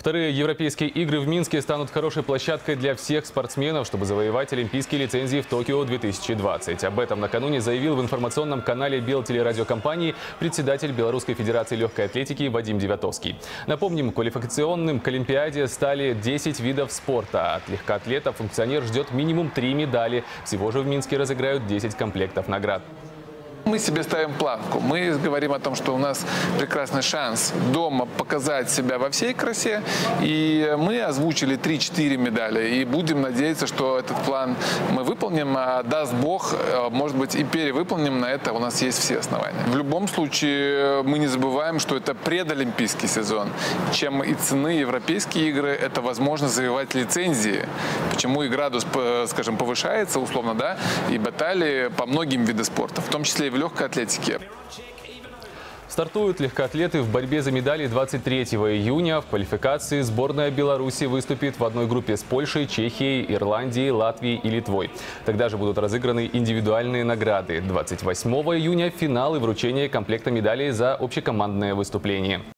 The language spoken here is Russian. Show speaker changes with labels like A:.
A: Вторые европейские игры в Минске станут хорошей площадкой для всех спортсменов, чтобы завоевать олимпийские лицензии в Токио 2020. Об этом накануне заявил в информационном канале Белтелерадиокомпании председатель Белорусской Федерации легкой атлетики Вадим Девятовский. Напомним, квалификационным к Олимпиаде стали 10 видов спорта. От легкоатлетов функционер ждет минимум 3 медали. Всего же в Минске разыграют 10 комплектов наград.
B: Мы себе ставим планку. Мы говорим о том, что у нас прекрасный шанс дома показать себя во всей красе. И мы озвучили 3-4 медали. И будем надеяться, что этот план мы выполним. А даст Бог, может быть, и перевыполним. На это у нас есть все основания. В любом случае, мы не забываем, что это предолимпийский сезон. Чем и цены европейские игры, это возможность завоевать лицензии. Почему и градус, скажем, повышается, условно, да, и баталии по многим видам спорта, в том числе и в легкой атлетике.
A: Стартуют легкоатлеты в борьбе за медали 23 июня. В квалификации сборная Беларуси выступит в одной группе с Польшей, Чехией, Ирландией, Латвией и Литвой. Тогда же будут разыграны индивидуальные награды. 28 июня финал и вручение комплекта медалей за общекомандное выступление.